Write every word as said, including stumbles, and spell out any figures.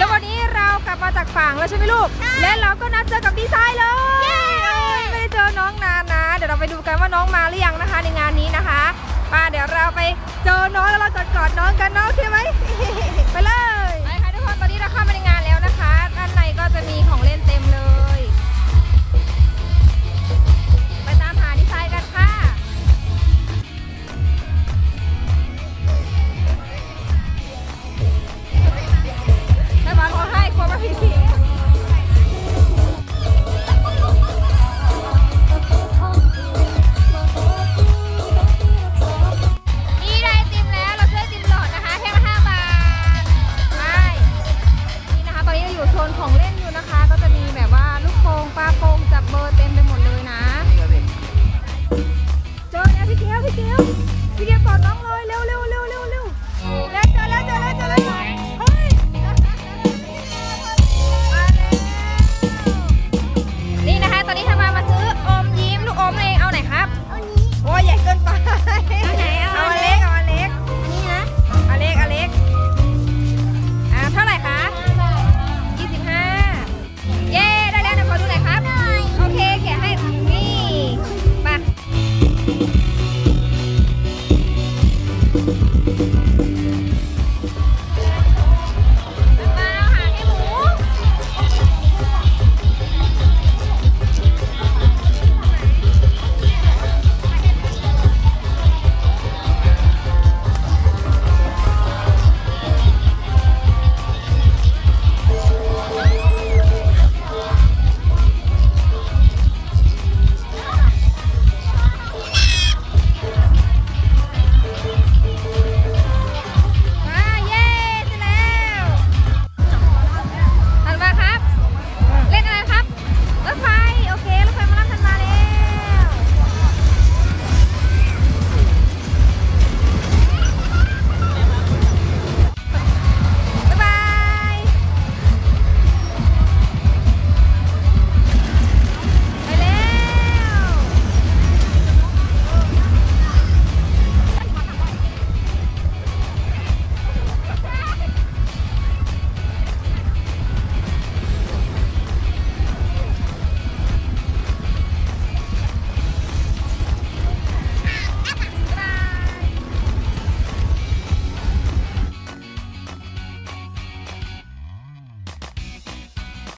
วันนี้เรากลับมาจากฝั่งแล้วใช่ไหมลูกและเราก็นัดเจอกับดีไซน์เลยไม่ได้เจอน้องนานนะเดี๋ยวเราไปดูกันว่าน้องมาหรือยังนะคะในงานนี้นะคะมาเดี๋ยวเราไปเจอน้องแล้วเราจะกอดน้องกันน้องใช่ไหมไปเลย